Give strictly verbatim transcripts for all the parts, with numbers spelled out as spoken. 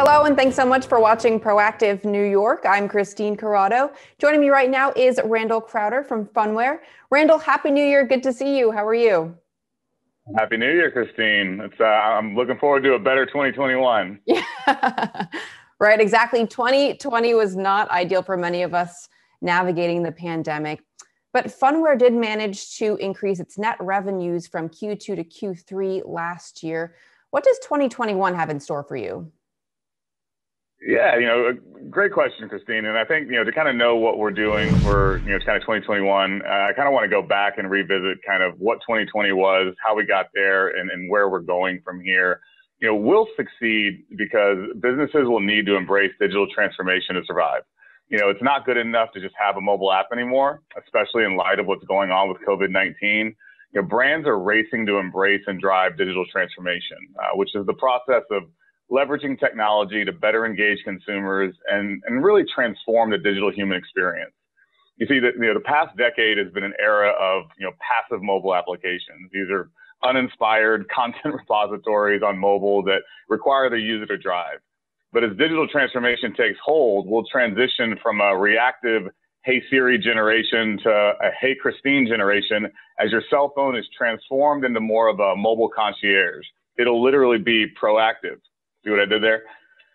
Hello, and thanks so much for watching Proactive New York. I'm Christine Corrado. Joining me right now is Randall Crowder from Phunware. Randall, Happy New Year. Good to see you. How are you? Happy New Year, Christine. It's, uh, I'm looking forward to a better twenty twenty-one. Yeah, right, exactly. twenty twenty was not ideal for many of us navigating the pandemic, but Phunware did manage to increase its net revenues from Q two to Q three last year. What does twenty twenty-one have in store for you? Yeah, you know, great question, Christine. And I think, you know, to kind of know what we're doing for, you know, kind of twenty twenty-one, uh, I kind of want to go back and revisit kind of what twenty twenty was, how we got there, and, and where we're going from here. You know, we'll succeed because businesses will need to embrace digital transformation to survive. You know, it's not good enough to just have a mobile app anymore, especially in light of what's going on with COVID nineteen. You know, brands are racing to embrace and drive digital transformation, uh, which is the process of leveraging technology to better engage consumers and, and really transform the digital human experience. You see that, you know, the past decade has been an era of, you know, passive mobile applications. These are uninspired content repositories on mobile that require the user to drive. But as digital transformation takes hold, we'll transition from a reactive Hey Siri generation to a Hey Christine generation as your cell phone is transformed into more of a mobile concierge. It'll literally be proactive. See what I did there?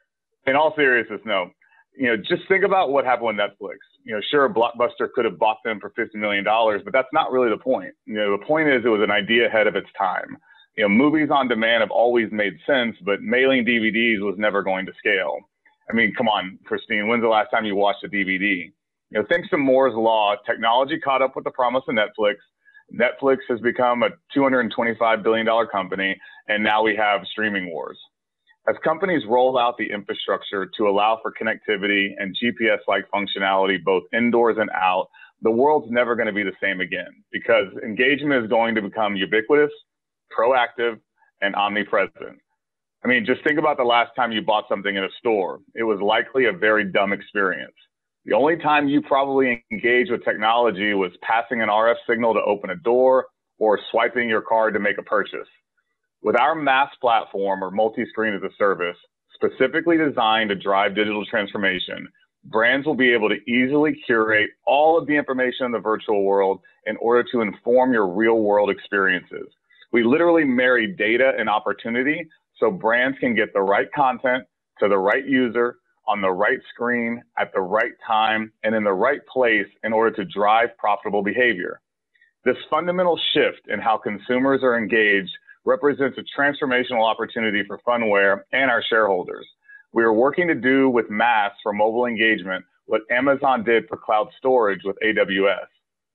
In all seriousness, no. You know, just think about what happened with Netflix. You know, sure, Blockbuster could have bought them for fifty million dollars, but that's not really the point. You know, the point is it was an idea ahead of its time. You know, movies on demand have always made sense, but mailing D V Ds was never going to scale. I mean, come on, Christine, when's the last time you watched a D V D? You know, thanks to Moore's Law, technology caught up with the promise of Netflix. Netflix has become a two hundred twenty-five billion dollars company, and now we have streaming wars. As companies roll out the infrastructure to allow for connectivity and G P S-like functionality both indoors and out, the world's never going to be the same again because engagement is going to become ubiquitous, proactive, and omnipresent. I mean, just think about the last time you bought something in a store. It was likely a very dumb experience. The only time you probably engaged with technology was passing an R F signal to open a door or swiping your card to make a purchase. With our MaaS platform, or multi-screen as a service, specifically designed to drive digital transformation, brands will be able to easily curate all of the information in the virtual world in order to inform your real-world experiences. We literally marry data and opportunity so brands can get the right content to the right user on the right screen at the right time and in the right place in order to drive profitable behavior. This fundamental shift in how consumers are engaged represents a transformational opportunity for Phunware and our shareholders. We are working to do with MaaS for mobile engagement what Amazon did for cloud storage with A W S.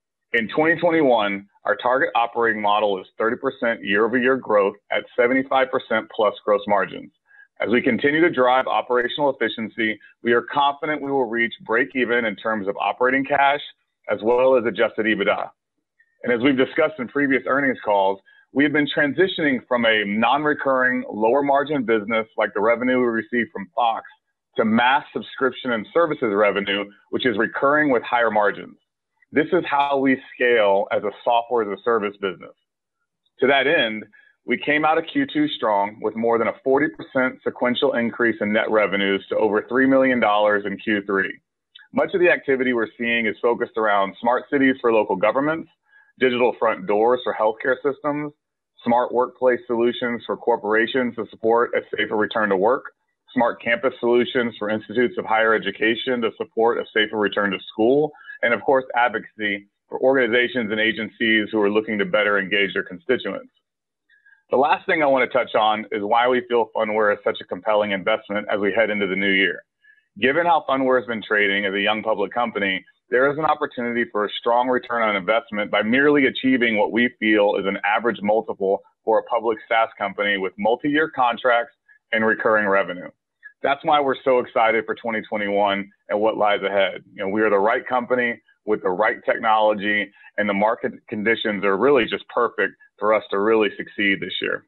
In twenty twenty-one, our target operating model is thirty percent year-over-year growth at seventy-five percent plus gross margins. As we continue to drive operational efficiency, we are confident we will reach break even in terms of operating cash as well as adjusted EBITDA. And as we've discussed in previous earnings calls, we have been transitioning from a non-recurring, lower margin business like the revenue we receive from Fox to MaaS subscription and services revenue, which is recurring with higher margins. This is how we scale as a software as a service business. To that end, we came out of Q two strong with more than a forty percent sequential increase in net revenues to over three million dollars in Q three. Much of the activity we're seeing is focused around smart cities for local governments, digital front doors for healthcare systems, smart workplace solutions for corporations to support a safer return to work, smart campus solutions for institutes of higher education to support a safer return to school, and of course, advocacy for organizations and agencies who are looking to better engage their constituents. The last thing I want to touch on is why we feel Phunware is such a compelling investment as we head into the new year. Given how Phunware has been trading as a young public company, there is an opportunity for a strong return on investment by merely achieving what we feel is an average multiple for a public SaaS company with multi-year contracts and recurring revenue. That's why we're so excited for twenty twenty-one and what lies ahead. You know, we are the right company with the right technology, and the market conditions are really just perfect for us to really succeed this year.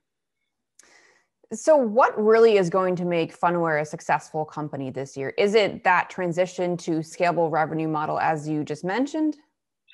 So what really is going to make Phunware a successful company this year? Is it that transition to scalable revenue model as you just mentioned?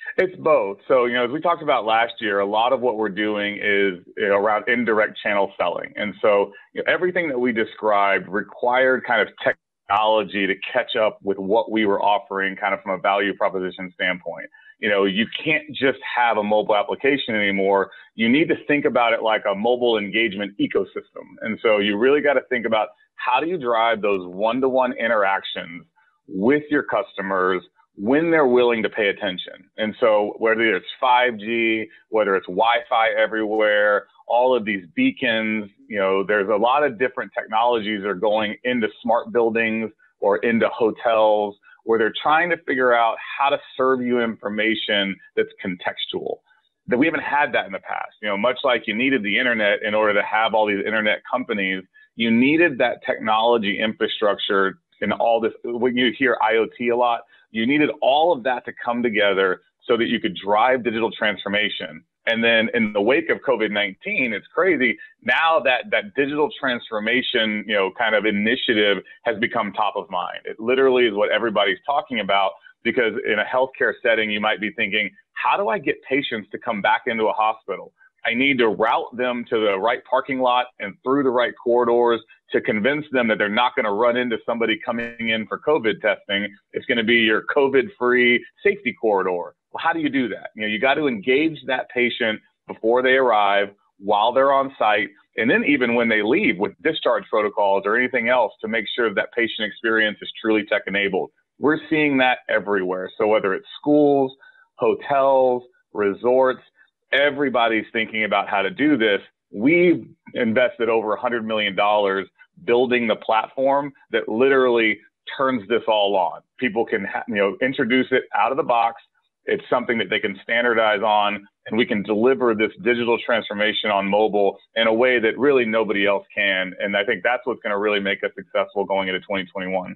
It's both. So, you know, as we talked about last year, a lot of what we're doing is, you know, around indirect channel selling. And so, you know, everything that we described required kind of technology to catch up with what we were offering kind of from a value proposition standpoint. You know, you can't just have a mobile application anymore. You need to think about it like a mobile engagement ecosystem. And so you really got to think about how do you drive those one-to-one interactions with your customers when they're willing to pay attention. And so whether it's five G, whether it's Wi-Fi everywhere, all of these beacons, you know, there's a lot of different technologies that are going into smart buildings or into hotels where they're trying to figure out how to serve you information that's contextual. That we haven't had that in the past. You know, much like you needed the internet in order to have all these internet companies, you needed that technology infrastructure and all this. When you hear I O T a lot, you needed all of that to come together so that you could drive digital transformation. And then in the wake of COVID nineteen, it's crazy. Now that that digital transformation, you know, kind of initiative has become top of mind. It literally is what everybody's talking about, because in a healthcare setting, you might be thinking, how do I get patients to come back into a hospital? I need to route them to the right parking lot and through the right corridors to convince them that they're not going to run into somebody coming in for COVID testing. It's going to be your COVID-free safety corridor. Well, how do you do that? You know, you got to engage that patient before they arrive, while they're on site, and then even when they leave with discharge protocols or anything else to make sure that patient experience is truly tech-enabled. We're seeing that everywhere. So whether it's schools, hotels, resorts, everybody's thinking about how to do this. We've invested over one hundred million dollars building the platform that literally turns this all on. People can, ha- you know, introduce it out of the box. It's something that they can standardize on, and we can deliver this digital transformation on mobile in a way that really nobody else can. And I think that's what's going to really make us successful going into twenty twenty-one.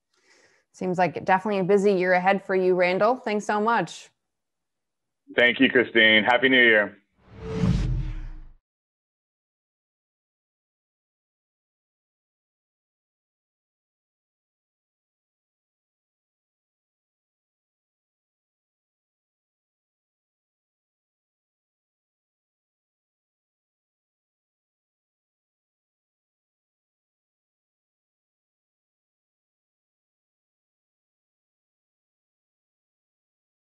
Seems like definitely a busy year ahead for you, Randall. Thanks so much. Thank you, Christine. Happy New Year.